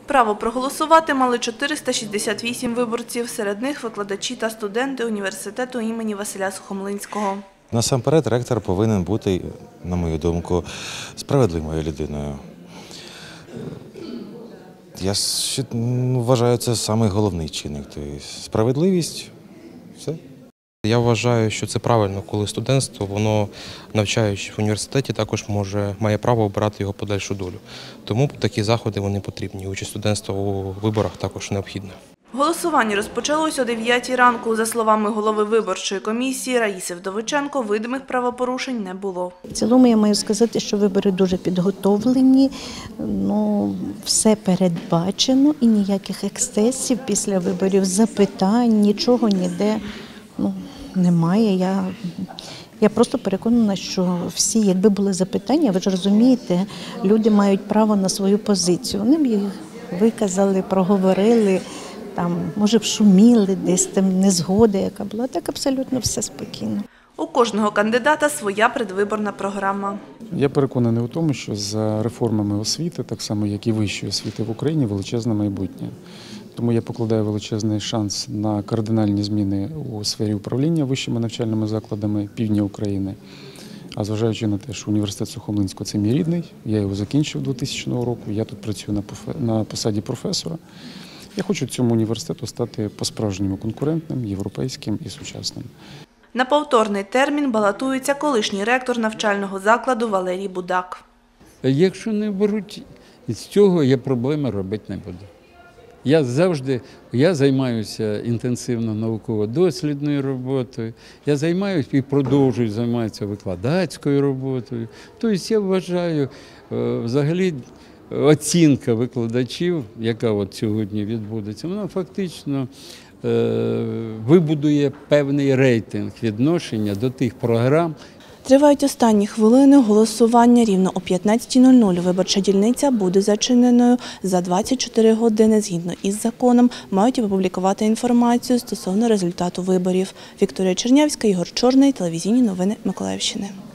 Право проголосувати мали 468 виборців, серед них викладачі та студенти університету імені Василя Сухомлинського. Насамперед, ректор повинен бути, на мою думку, справедливою людиною. Я вважаю, це найголовніший чинник. Тобто справедливість – все. Я вважаю, що це правильно, коли студентство, воно, навчаючись в університеті, також має право обирати його подальшу долю. Тому такі заходи вони потрібні. Участь студентства у виборах також необхідна. Голосування розпочалось о 9 ранку. За словами голови виборчої комісії Раїси Вдовиченко, видимих правопорушень не було. В цілому я маю сказати, що вибори дуже підготовлені, все передбачено і ніяких ексцесів після виборів, запитань, нічого ніде немає. Я просто переконана, що всі, якби були запитання, ви ж розумієте, люди мають право на свою позицію. Вони б їх виказали, проговорили, може б шуміли, десь там незгода, яка була, так абсолютно все спокійно. У кожного кандидата своя предвиборна програма. Я переконаний у тому, що за реформами освіти, так само як і вищої освіти в Україні, величезне майбутнє. Тому я покладаю величезний шанс на кардинальні зміни у сфері управління вищими навчальними закладами півдня України. А зважаючи на те, що університет Сухомлинського – це мій рідний, я його закінчив 2000 року, я тут працюю на посаді професора. Я хочу цьому університету стати по-справжньому конкурентним, європейським і сучасним. На повторний термін балотується колишній ректор навчального закладу Валерій Будак. Якщо не беруть, з цього я проблеми робити не буду. Я займаюся інтенсивно науково-дослідною роботою, я займаюся і продовжую займатися викладацькою роботою. Тобто я вважаю, взагалі, оцінка викладачів, яка от сьогодні відбудеться, вона фактично вибудує певний рейтинг відношення до тих програм. Тривають останні хвилини голосування. Рівно о 15:00 виборча дільниця буде зачиненою. За 24 години, згідно із законом, мають опублікувати інформацію стосовно результату виборів. Вікторія Чернявська, Ігор Чорний, телевізійні новини Миколаївщини.